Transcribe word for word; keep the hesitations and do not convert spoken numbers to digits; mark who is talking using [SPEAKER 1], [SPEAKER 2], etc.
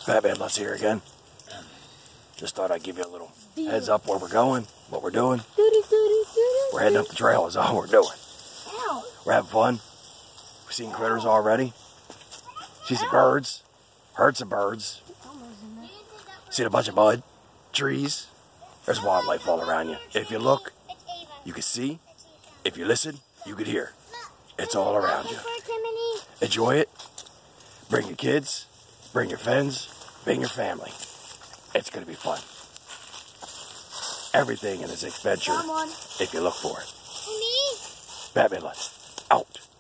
[SPEAKER 1] Batman Lutz here again. Just thought I'd give you a little heads up where we're going, what we're doing. We're heading up the trail is all we're doing. We're having fun. We've seen critters already. See some birds. Heard some birds. Seen a bunch of mud, trees. There's wildlife all around you. If you look, you can see. If you listen, you can hear. It's all around you. Enjoy it. Bring your kids. Bring your friends. Bring your family. It's going to be fun. Everything in this adventure, if you look for it. Batman Lutz, out.